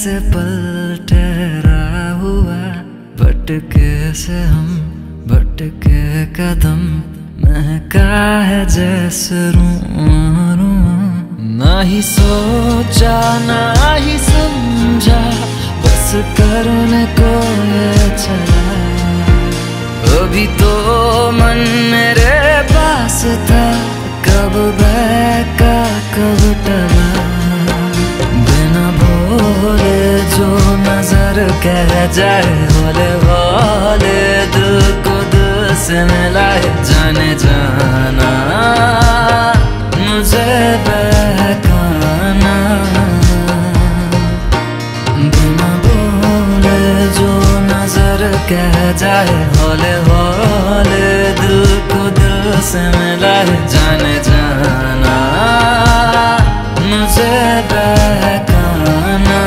से पल ठहरा हुआ, भटके से हम भटके कदम, महका है जैसे रूं। ना ही सोचा ना ही समझा, बस करने को ये चला। अभी तो मन मेरे पास था, कब बहका कब टला। बिना बोले जो नजर कह जाए, हौले हौले दिल को दिल से मिलाए। जाने जाना मुझे बहकाना, बिना बोले जो नजर कह जाए, हौले हौले दिल को दिल से मिलाए। जाने जाना मुझे बहकाना।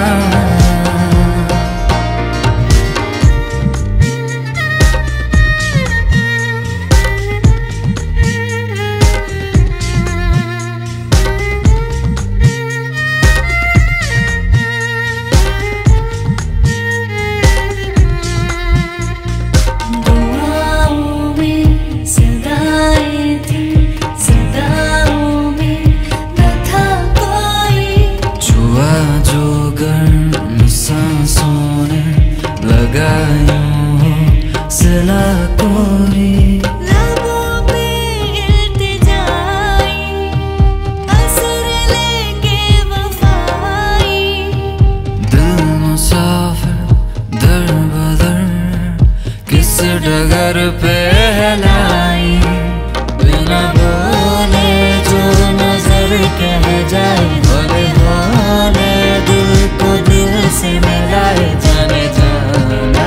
सिला कोरी लबों पे इल्तिजाई, असर लेके वफाई। दिल मुसाफिर दर बदर, किस डगर पे लाई। बिना बोले जो नजर कह जाए, हौले हौले दिल को दिल से मिलाए। जाने जाना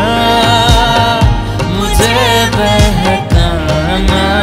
मुझे बहकाना।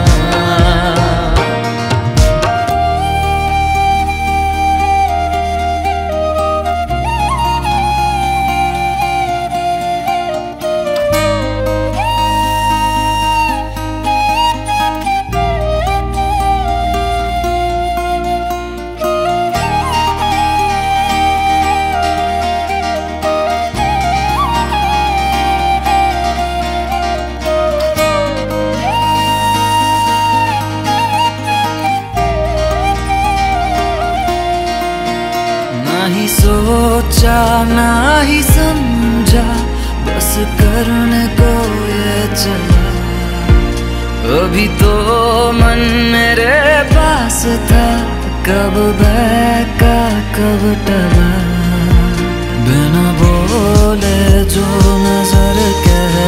ना ही सोचा ना ही समझा, बस करने को ये चला। अभी तो मन मेरे पास था, कब बहका कब टला। बिना बोले जो नजर कह